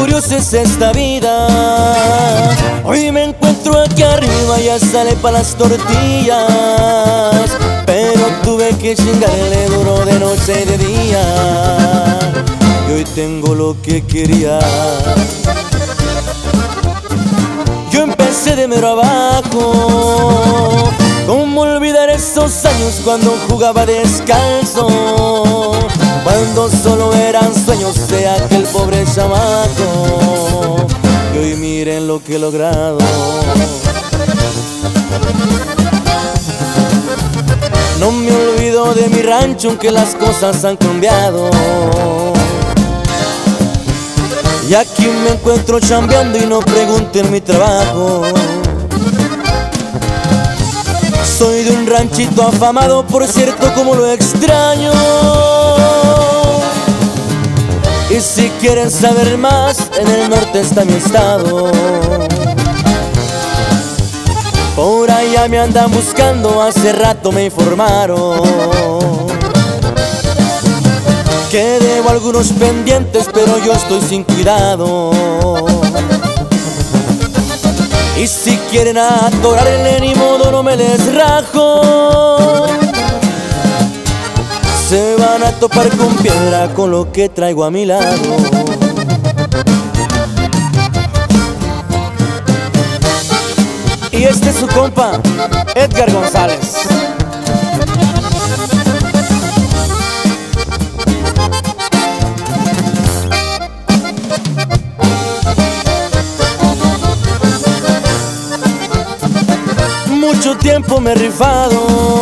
curiosa es esta vida. Hoy me encuentro aquí arriba, ya sale para las tortillas, pero tuve que chingarle duro de noche y de día. Y hoy tengo lo que quería. Yo empecé de mero abajo. ¿Cómo olvidar esos años cuando jugaba descalzo? Cuando solo eran sueños de aquel pobre chamaco. Y hoy miren lo que he logrado. No me olvido de mi rancho aunque las cosas han cambiado. Y aquí me encuentro chambeando y no pregunten mi trabajo. Soy de un ranchito afamado, por cierto, como lo extraño. Y si quieren saber más, en el norte está mi estado. Por allá me andan buscando, hace rato me informaron que debo algunos pendientes, pero yo estoy sin cuidado. Y si quieren atorarle, ni modo, no me les rajo. Se van a topar con piedra con lo que traigo a mi lado. Y este es su compa, Edgar González. Mucho tiempo me he rifado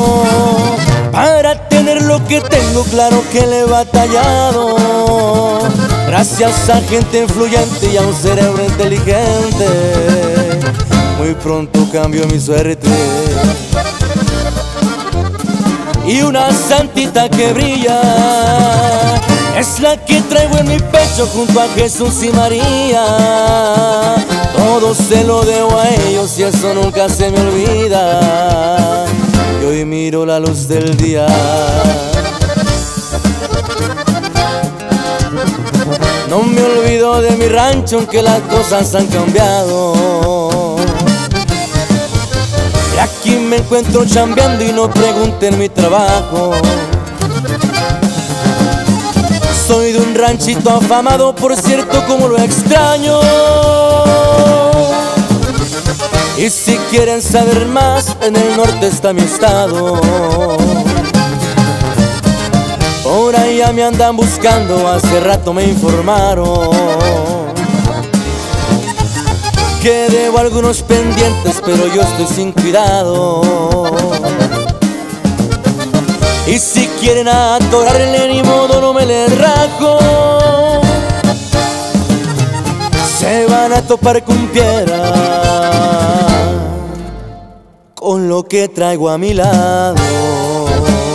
para tener lo que tengo, claro que le he batallado. Gracias a gente influyente y a un cerebro inteligente, muy pronto cambió mi suerte. Y una santita que brilla es la que traigo en mi pecho junto a Jesús y María. Todo se lo debo a ellos y eso nunca se me olvida. Y hoy miro la luz del día. No me olvido de mi rancho aunque las cosas han cambiado. Y aquí me encuentro chambeando y no pregunten mi trabajo. Soy de un ranchito afamado, por cierto, como lo extraño. Y si quieren saber más, en el norte está mi estado. Por allá me andan buscando, hace rato me informaron que debo algunos pendientes, pero yo estoy sin cuidado. Y si quieren atorarle, ni modo, no me les rajo. Se van a topar con piedra con lo que traigo a mi lado.